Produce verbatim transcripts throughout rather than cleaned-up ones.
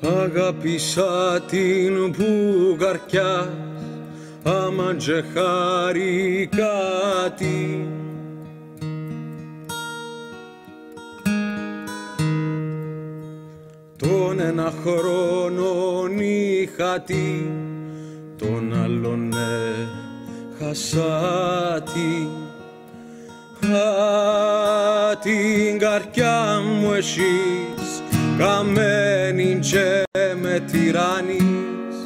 Αγάπησα την Μπουγαρκιά, άμαν και χάρηκα τη. Τον ένα χρόνο είχα τη, τον άλλον έχασα τη. Α, την καρκιά μου εσείς καμένη και με τυράννεις.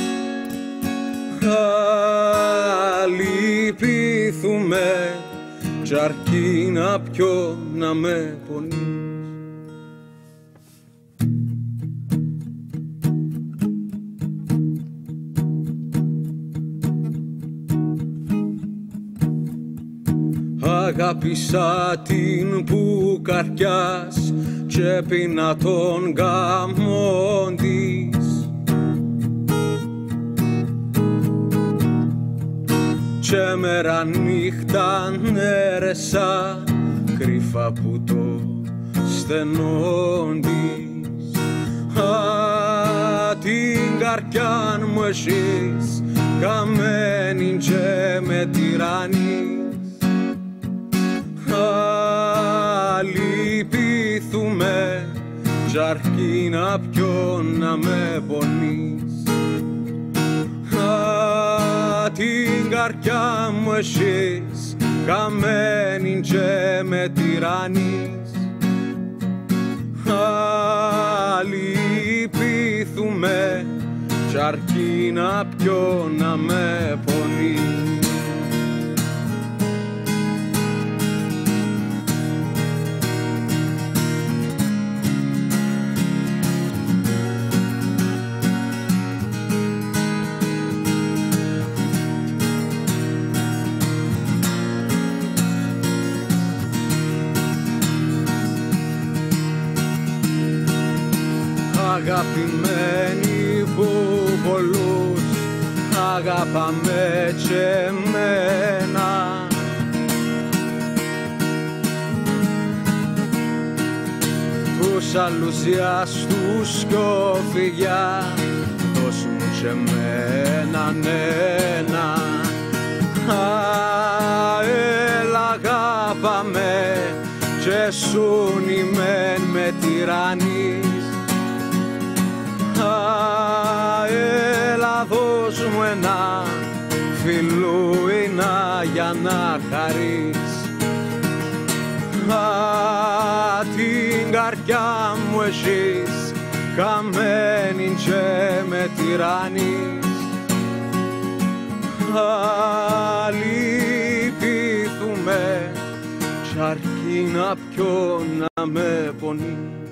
Α, λυπήθουμε κι αρκεί να πιω να με πονείς. Αγάπησα την Μπουγαρκιάς και πίνα τον γάμον της. Και μέρα νύχτα έρεσα κρύφα που το στενόν της. Α, την καρκιάν μου εσείς καμένη και με τυράννεις. Α, λυπήθουμε κι αρκεί να πιω να με πονείς. Α, την καρκιά μου εσείς καμένη και με τυράννεις. Α, λυπήθουμε κι αρκεί να πιω να με πονείς. Αγαπημένοι που πολλούς αγαπάμε και εμένα. Τους άλλους γιαστούς κι οφηγιά δώσ' μου και εμέναν ένα. Α, έλα αγάπαμε και σουν ημέν με τυράννεις. Α, έλα δώσ' μου ένα φιλούινα για να χαρείς. Α, την καρκιά μου εσείς καμένη και με τυράννεις. Α, λυπήθουμε κι αρκεί να πιω να με πονείς.